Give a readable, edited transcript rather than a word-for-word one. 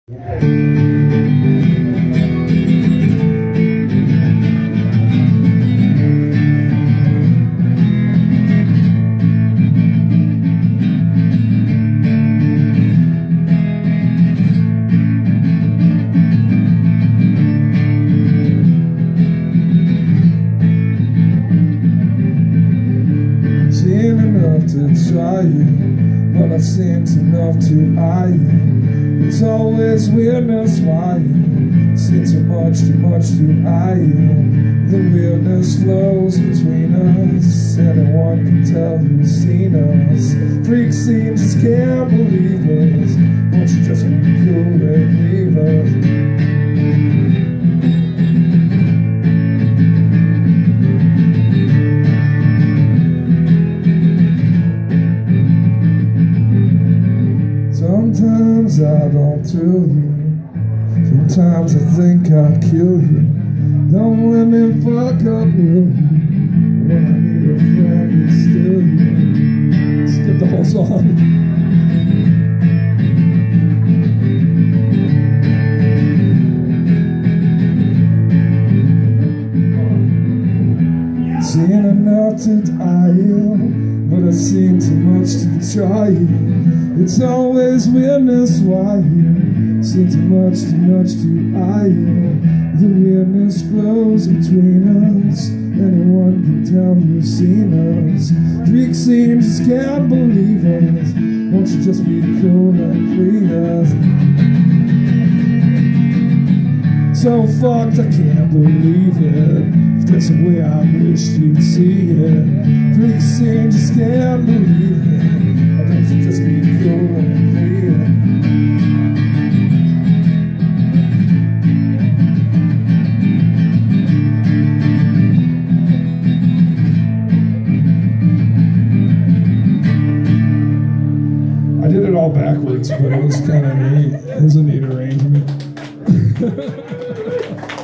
To try you, but I've seen enough to eye you. It's always weirdness why you see too much to eye you. The weirdness flows between us. Anyone can tell who's seen us. Freak scene, just can't believe us. Won't you just be cool and leave us? Sometimes I don't thrill you. Sometimes I think I'd kill you. Don't let me fuck up, will you? When I need a friend, it's still you. Skip the whole song. Seen enough to eye you, but I've seen too much to try you. It's always weirdness why you see too much to eye you. The weirdness flows between us. Anyone can tell who's seen us. Freak scene, just can't believe us. Won't you just be cool and free us? So fucked, I can't believe it. If there's a way I wish you'd see it. Freak scene, just can't believe it. Why don't you just be cool and free it? I did it all backwards, but it was kind of neat. It was a neat arrangement.